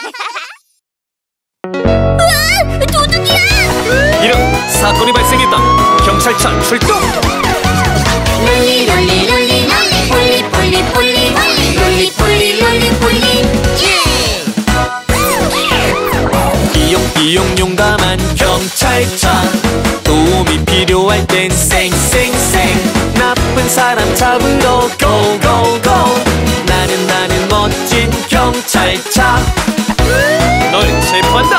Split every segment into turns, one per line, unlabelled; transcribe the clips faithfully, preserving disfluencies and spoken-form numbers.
우와! 도둑이야!
이런 사건이 발생했다. 경찰차 출동!
롤리 롤리 롤리 폴리 폴리 폴리 롤리 폴리 롤리 폴리 예!
삐용삐용 용감한 경찰차, 도움이 필요할 땐 쌩쌩쌩, 나쁜 사람 잡으러 고고고. 나는 나는 멋진 경찰차, 널 체포한다.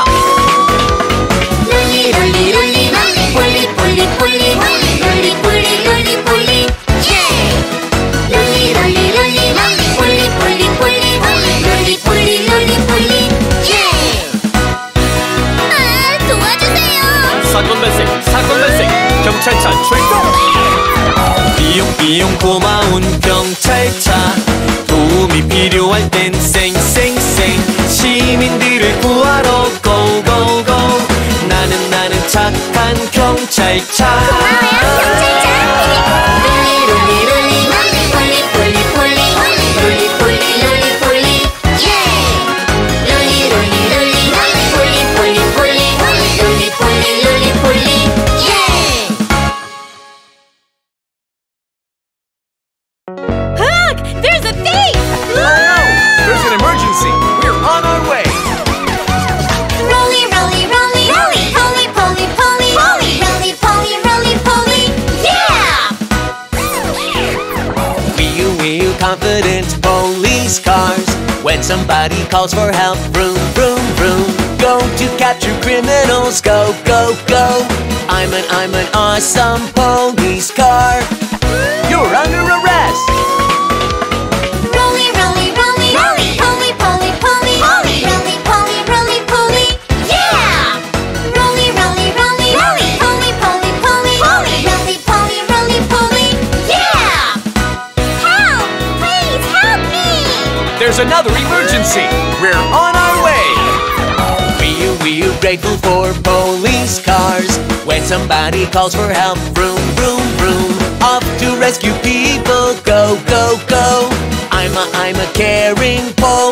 롤리 롤리 롤리 폴리 폴리 폴리 롤리 폴리 롤리 폴리 예! 롤리 롤리 롤리 폴리 폴리 폴리 롤리 폴리 롤리 폴리 예! 아, 도와주세요.
사건 발생, 사건 발생, 경찰차 출동! 삐용삐용 고마운 경찰차, 도움이 필요할 땐 쌩쌩쌩, 시민들을 구하러 고고고. 나는 나는 착한 경찰차.
고마워요, 경찰차. 롤리 롤리 롤리 폴리 폴리 폴리 롤리 폴리 롤리 폴리 예! 롤리 롤리 롤리 폴리 폴리 폴리 롤리 폴리 롤리 폴리 예!
Look! There's a thief!
Oh no! There's an emergency! We're on our way!
Rolly, rolly, rolly, rolly, poly, poly, poly, poly, rolly, poly, rolly, poly, yeah!
Wheel, wheel, confident police cars. When somebody calls for help, vroom, vroom, vroom. Go to capture criminals, go, go, go. I'm an, I'm an awesome police car. You're under arrest.
Rolly, rolly, rolly, rolly, poly, poly, poly, poly, rolly, poly, rolly, poly, yeah! Rolly, rolly, rolly, rolly, poly, poly, poly, poly, rolly, poly, rolly, poly, yeah! Help! Please help me!
There's another emergency! We're on our way!
We're, we're grateful for police cars. When somebody calls for help, vroom, vroom, vroom. Off to rescue people, go, go, go. I'm a, I'm a caring police